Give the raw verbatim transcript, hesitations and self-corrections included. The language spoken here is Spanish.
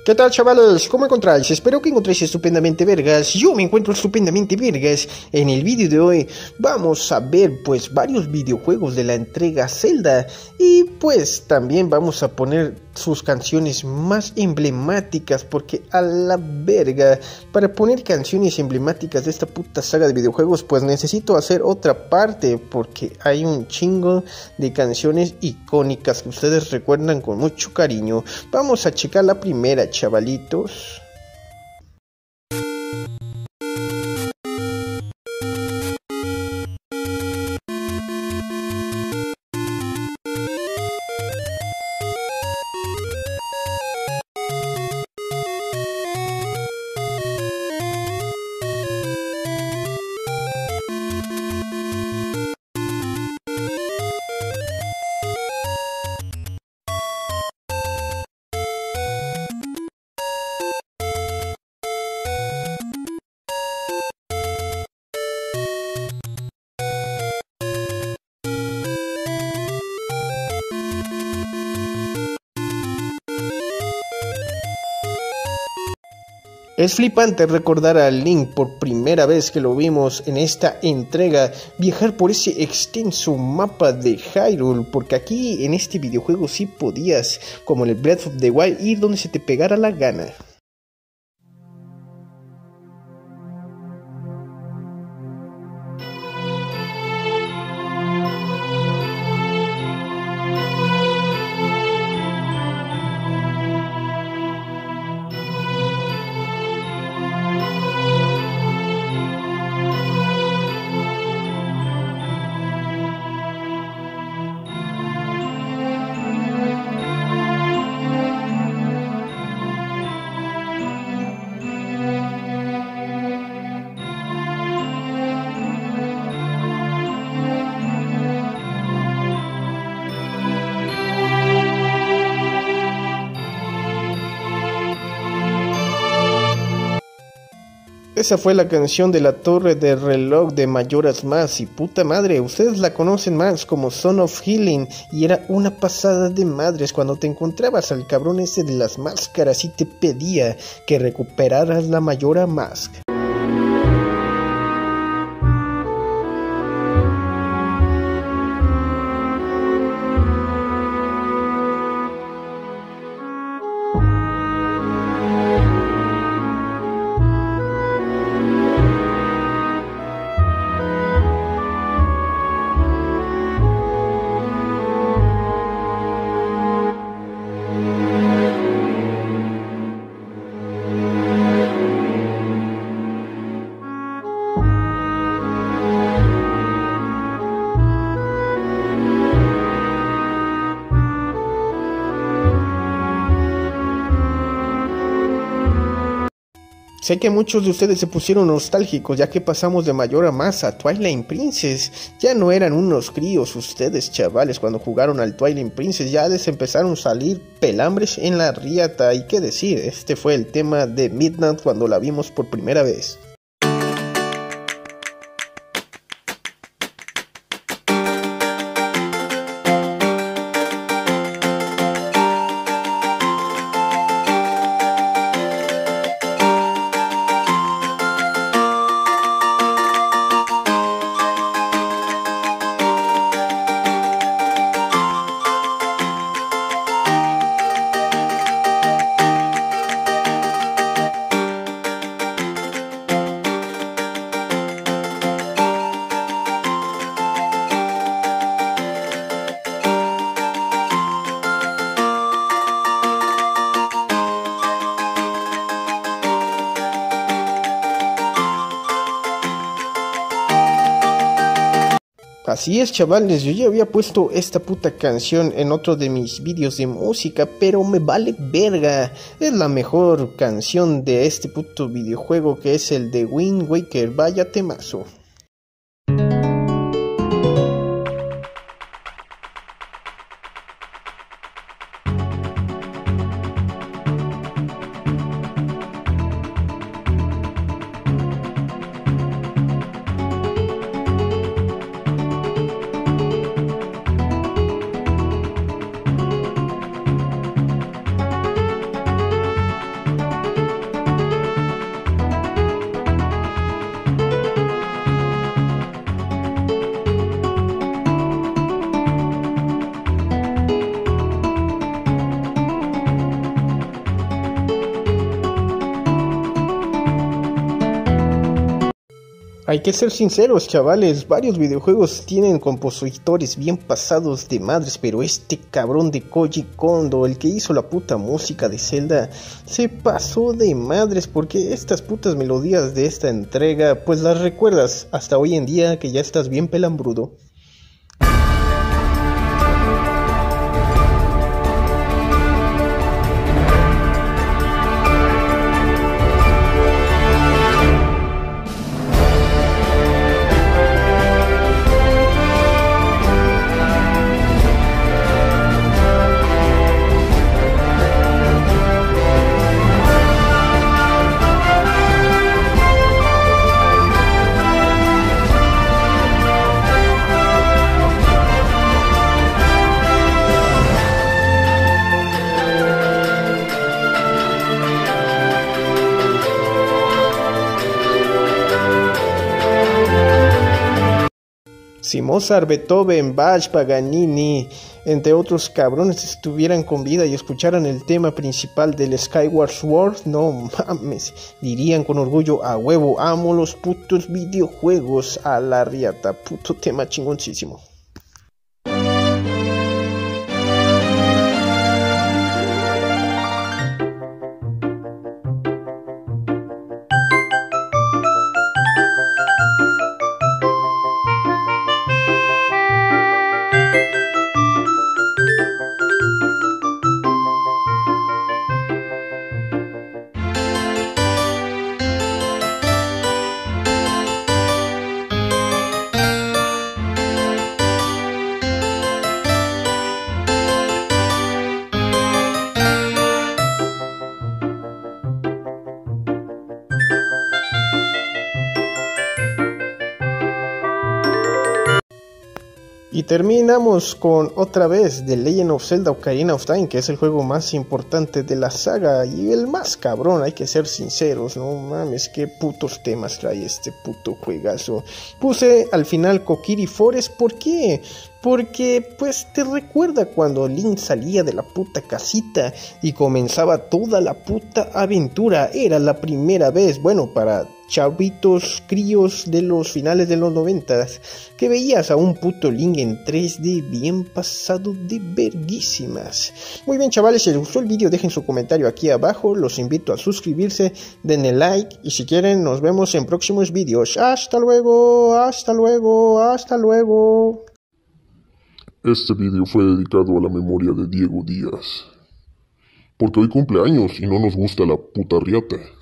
¿Qué tal, chavales? ¿Cómo encontráis? Espero que encontréis estupendamente vergas. Yo me encuentro estupendamente vergas. En el vídeo de hoy vamos a ver pues varios videojuegos de la entrega Zelda. Y pues también vamos a poner sus canciones más emblemáticas. Porque a la verga, para poner canciones emblemáticas de esta puta saga de videojuegos, pues necesito hacer otra parte. Porque hay un chingo de canciones icónicas que ustedes recuerdan con mucho cariño. Vamos a checar la primera, chavalitos. Es flipante recordar a Link por primera vez que lo vimos en esta entrega, viajar por ese extenso mapa de Hyrule, porque aquí en este videojuego sí podías, como en el Breath of the Wild, ir donde se te pegara la gana. Esa fue la canción de la torre de reloj de Majora's Mask y puta madre, ustedes la conocen más como Son of Healing y era una pasada de madres cuando te encontrabas al cabrón ese de las máscaras y te pedía que recuperaras la Majora's Mask. Sé que muchos de ustedes se pusieron nostálgicos ya que pasamos de Majora's Mask a Twilight Princess. Ya no eran unos críos ustedes, chavales, cuando jugaron al Twilight Princess. Ya les empezaron a salir pelambres en la riata. Y qué decir, este fue el tema de Midnight cuando la vimos por primera vez. Así es, chavales, yo ya había puesto esta puta canción en otro de mis vídeos de música, pero me vale verga. Es la mejor canción de este puto videojuego, que es el de Wind Waker. Vaya temazo. Hay que ser sinceros, chavales, varios videojuegos tienen compositores bien pasados de madres, pero este cabrón de Koji Kondo, el que hizo la puta música de Zelda, se pasó de madres, porque estas putas melodías de esta entrega, pues las recuerdas hasta hoy en día que ya estás bien pelambrudo. Si Mozart, Beethoven, Bach, Paganini, entre otros cabrones estuvieran con vida y escucharan el tema principal del Skyward Sword, no mames, dirían con orgullo: a huevo, amo los putos videojuegos, a la riata, puto tema chingoncísimo. Y terminamos con otra vez The Legend of Zelda Ocarina of Time, que es el juego más importante de la saga y el más cabrón, hay que ser sinceros, no mames, qué putos temas trae este puto juegazo. Puse al final Kokiri Forest, ¿por qué? Porque pues te recuerda cuando Link salía de la puta casita y comenzaba toda la puta aventura. Era la primera vez, bueno, para chavitos críos de los finales de los noventas, que veías a un puto Link en tres D bien pasado de verguísimas. Muy bien, chavales, si les gustó el vídeo dejen su comentario aquí abajo, los invito a suscribirse, denle like y si quieren nos vemos en próximos vídeos. Hasta luego, hasta luego, hasta luego. Este vídeo fue dedicado a la memoria de Diego Díaz, porque hoy cumple años y no nos gusta la puta riata.